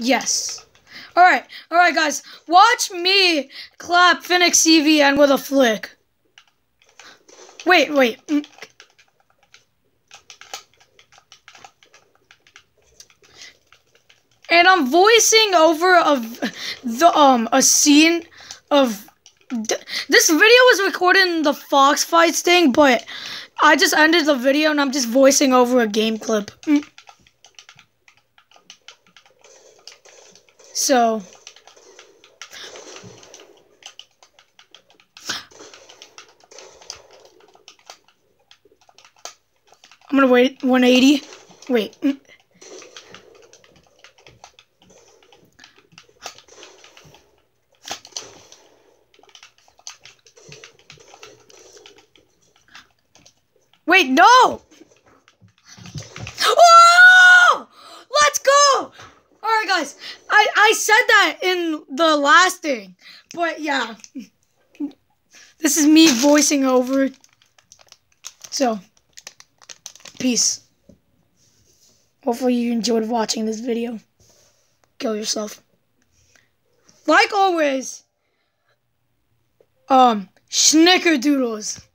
Yes. Alright, guys. Watch me clap Phoenix CVN with a flick. Wait. And I'm voicing over a scene of... This video was recorded in the Fox Fights thing, but I just ended the video and I'm just voicing over a game clip. So... I'm gonna wait 180. Wait. Wait, no! Oh! Let's go! Alright, guys. I said that in the last thing. But, yeah. This is me voicing over. So, peace. Hopefully you enjoyed watching this video. Kill yourself. Like always, snickerdoodles.